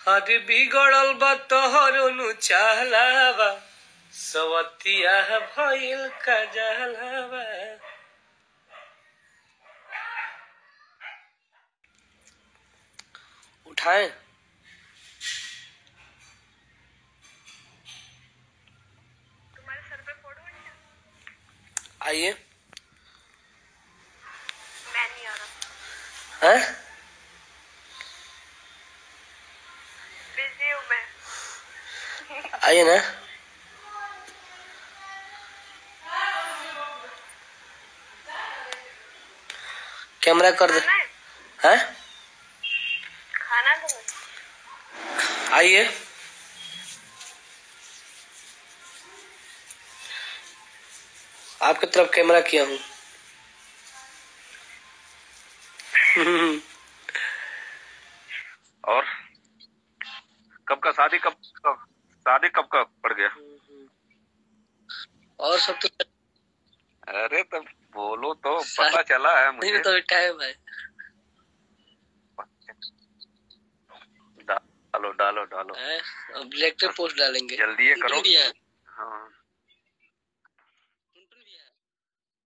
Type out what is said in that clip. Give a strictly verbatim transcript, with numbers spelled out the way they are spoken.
अरे बिगड़ल बा तोहरो नु चाहलावा सवतिया भइल का जहलावा। उठाए तुम्हारे सर पे फोड़ है? आइए। मैं नहीं आ रहा। हैं? बिजी हूँ मैं। आइए ना। कैमरा कर दे। हैं? खाना दो। आइए। आपकी तरफ कैमरा किया हूँ। और कब का शादी कब कब शादी कब का पड़ गया? और सब तो अरे तब बोलो तो पता चला है मुझे। नहीं तो टाइम है। डालो डालो डालो। अब लेक्चर पोस्ट डालेंगे। जल्दी ये करो।